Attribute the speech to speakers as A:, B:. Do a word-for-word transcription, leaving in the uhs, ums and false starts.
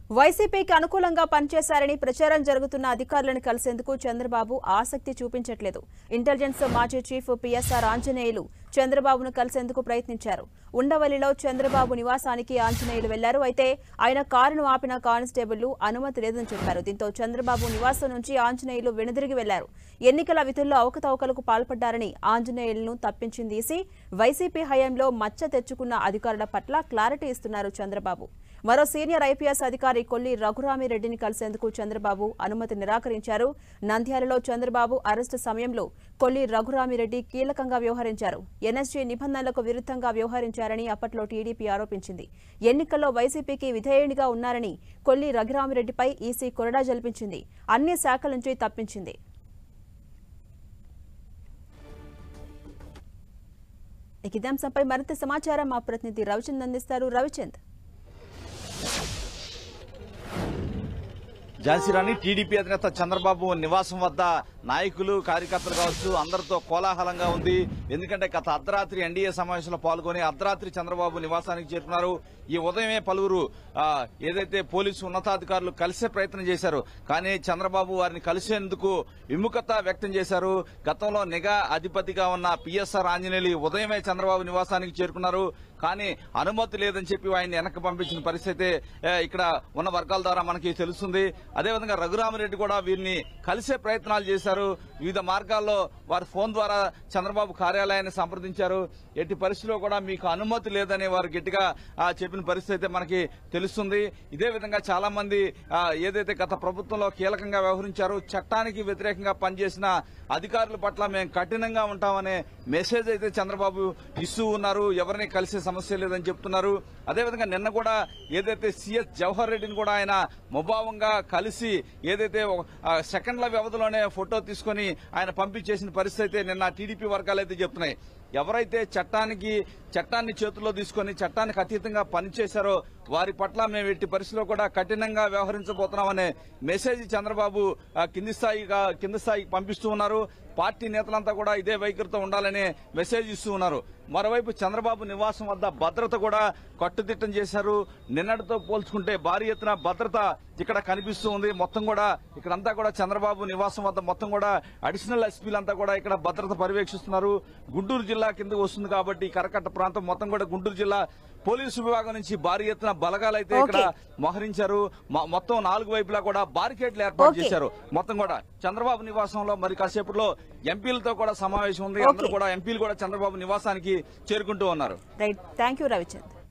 A: వైసీపీకి అనుకూలంగా పనిచేశారని ప్రచారం జరుగుతున్న అధికారులను కలిసేందుకు చంద్రబాబు ఆసక్తి చూపించట్లేదు. ఇంటెలిజెన్స్ మాజీ చీఫ్ పిఎస్ఆర్ ఆంజనేయులు చంద్రబాబును కలిసేందుకు ప్రయత్నించారు. ఉండవల్లిలో చంద్రబాబు నివాసానికి ఆంజనేయులు వెళ్లారు. అయితే ఆయన కారును ఆపిన కానిస్టేబుళ్లు అనుమతి లేదని చెప్పారు. దీంతో చంద్రబాబు నివాసం నుంచి ఆంజనేయులు వెనుదిరిగి వెళ్లారు. ఎన్నికల విధుల్లో అవకతవకలకు పాల్పడ్డారని ఆంజనేయులను తప్పించింది ఈసీ. వైసీపీ హయాంలో మచ్చ తెచ్చుకున్న అధికారుల పట్ల క్లారిటీ ఇస్తున్నారు చంద్రబాబు. మరో సీనియర్ ఐపీఎస్ అధికారి కొల్లి రఘురామిరెడ్డిని కలిసేందుకు చంద్రబాబు అనుమతి నిరాకరించారు. నంద్యాలలో చంద్రబాబు అరెస్టు సమయంలో కొల్లి రఘురామిరెడ్డి కీలకంగా వ్యవహరించారు. ఎన్ఎస్జీ నిబంధనలకు విరుద్ధంగా వ్యవహరించారని అప్పట్లో టీడీపీ ఆరోపించింది. ఎన్నికల్లో వైసీపీకి విధేయునిగా ఉన్నారని కొల్లి రఘురామిరెడ్డిపై ఈసీ కొరడా జల్పించింది. అన్ని శాఖల నుంచి తప్పించింది. ఇదే అంశంపై మరింత సమాచారం మా ప్రతినిధి రవిచంద్ అందిస్తారు. రవిచంద్,
B: ఝాన్సీరాణి టీడీపీ అధినేత చంద్రబాబు నివాసం వద్ద నాయకులు కార్యకర్తలు కావచ్చు అందరితో కోలాహలంగా ఉంది. ఎందుకంటే గత అర్ధరాత్రి ఎన్డీఏ సమావేశంలో పాల్గొని అర్ధరాత్రి చంద్రబాబు నివాసానికి చేరుకున్నారు. ఈ ఉదయమే పలువురు ఏదైతే పోలీసు ఉన్నతాధికారులు కలిసే ప్రయత్నం చేశారు. కానీ చంద్రబాబు వారిని కలిసేందుకు విముఖత వ్యక్తం చేశారు. గతంలో నిఘా అధిపతిగా ఉన్న పిఎస్ఆర్ ఆంజనేయులు ఉదయమే చంద్రబాబు నివాసానికి చేరుకున్నారు. కానీ అనుమతి లేదని చెప్పి ఆయన్ని వెనక్కి పంపించిన పరిస్థితి ఇక్కడ ఉన్న వర్గాల ద్వారా మనకి తెలుస్తుంది. అదేవిధంగా రఘురామిరెడ్డి కూడా వీరిని కలిసే ప్రయత్నాలు చేశారు. వివిధ మార్గాల్లో వారి ఫోన్ ద్వారా చంద్రబాబు కార్యాలయాన్ని సంప్రదించారు. ఎట్టి పరిస్థితిలో కూడా మీకు అనుమతి లేదని వారు గట్టిగా చెప్పిన పరిస్థితి మనకి తెలుస్తుంది. ఇదే విధంగా చాలా మంది ఏదైతే గత ప్రభుత్వంలో కీలకంగా వ్యవహరించారో చట్టానికి వ్యతిరేకంగా పనిచేసిన అధికారుల పట్ల మేము కఠినంగా ఉంటామనే మెసేజ్ అయితే చంద్రబాబు ఇస్తూ ఉన్నారు. ఎవరిని కలిసే సమస్య లేదని చెప్తున్నారు. అదేవిధంగా నిన్న కూడా ఏదైతే సీఎస్ జవహర్ రెడ్డిని కూడా ఆయన ముభావంగా కలిసి ఏదైతే సెకండ్ల వ్యవధిలోనే ఫోటో తీసుకుని ఆయన పంపించేసిన పరిస్థితి నిన్న టీడీపీ వర్గాలు అయితే చెప్తున్నాయి. ఎవరైతే చట్టానికి చట్టాన్ని చేతుల్లో తీసుకుని చట్టానికి అతీతంగా పనిచేశారో వారి పట్ల మేము ఎట్టి పరిస్థితిలో కూడా కఠినంగా వ్యవహరించబోతున్నామనే మెసేజ్ చంద్రబాబు కింది స్థాయిగా కింది స్థాయికి పంపిస్తూ ఉన్నారు. పార్టీ నేతలంతా కూడా ఇదే వైఖరితో ఉండాలనే మెసేజ్ ఇస్తూ ఉన్నారు. మరోవైపు చంద్రబాబు నివాసం వద్ద భద్రత కూడా కట్టుదిట్టం చేశారు. నిన్నటితో పోల్చుకుంటే భారీ ఎత్తున భద్రత ఇక్కడ కనిపిస్తూ ఉంది. మొత్తం కూడా ఇక్కడంతా కూడా చంద్రబాబు నివాసం వద్ద మొత్తం కూడా అడిషనల్ ఎస్పీలంతా కూడా ఇక్కడ భద్రత పర్యవేక్షిస్తున్నారు. గుంటూరు జిల్లా కింద వస్తుంది కాబట్టి కరకట్ట ప్రాంతం మొత్తం కూడా గుంటూరు జిల్లా పోలీసు విభాగం నుంచి భారీ ఎత్తున బలగాలు అయితే ఇక్కడ మోహరించారు. మొత్తం నాలుగు వైపులా కూడా బారికేడ్లు ఏర్పాటు చేశారు. మొత్తం కూడా చంద్రబాబు నివాసంలో మరి కాసేపట్లో ఎంపీలతో కూడా సమావేశం ఉంది. అందరూ కూడా ఎంపీలు కూడా చంద్రబాబు నివాసానికి చేరుకుంటూ ఉన్నారు.
A: Right, thank you Ravichand.